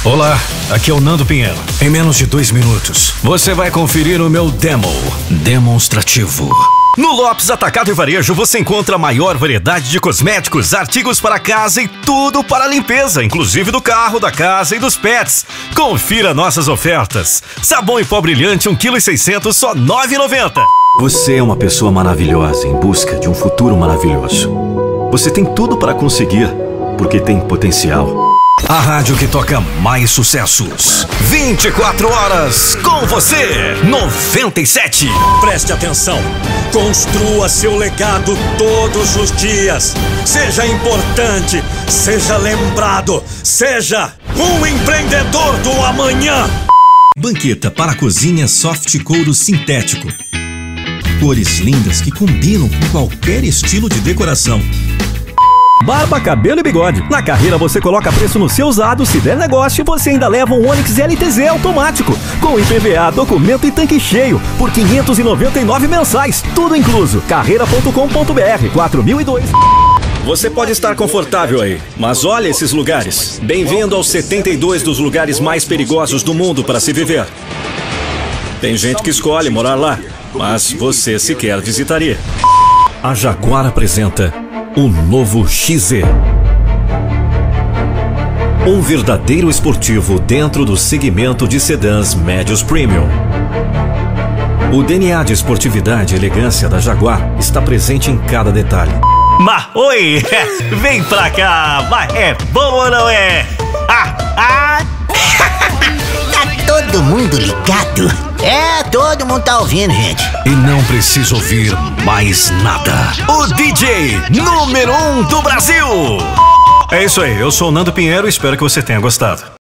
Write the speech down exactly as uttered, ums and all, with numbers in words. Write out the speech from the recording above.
Olá, aqui é o Nando Pinheiro. Em menos de dois minutos, você vai conferir o meu demo demonstrativo. No Lopes Atacado e Varejo você encontra a maior variedade de cosméticos, artigos para casa e tudo para a limpeza, inclusive do carro, da casa e dos pets. Confira nossas ofertas. Sabão em pó brilhante um vírgula seiscentos quilos, só nove reais e noventa centavos. Você é uma pessoa maravilhosa em busca de um futuro maravilhoso. Você tem tudo para conseguir, porque tem potencial. A rádio que toca mais sucessos. vinte e quatro horas com você. noventa e sete. Preste atenção. Construa seu legado todos os dias. Seja importante. Seja lembrado. Seja um empreendedor do amanhã. Banqueta para a cozinha soft couro sintético. Cores lindas que combinam com qualquer estilo de decoração. Barba, cabelo e bigode. Na Carreira você coloca preço no seu usado, se der negócio você ainda leva um Onix L T Z automático, com I P V A, documento e tanque cheio, por quinhentos e noventa e nove mensais, tudo incluso. Carreira ponto com ponto br, quatro mil e dois. Você pode estar confortável aí, mas olha esses lugares. Bem-vindo aos setenta e dois dos lugares mais perigosos do mundo para se viver. Tem gente que escolhe morar lá, mas você sequer visitaria. A Jaguar apresenta o novo X Z. Um verdadeiro esportivo dentro do segmento de sedãs médios premium. O D N A de esportividade e elegância da Jaguar está presente em cada detalhe. Mas, oi, vem pra cá, mas é bom ou não é? Ah, ah. Tá todo mundo ligado? É, todo mundo tá ouvindo, gente. E não precisa ouvir mais nada. O D J número um do Brasil. É isso aí, eu sou o Nando Pinheiro e espero que você tenha gostado.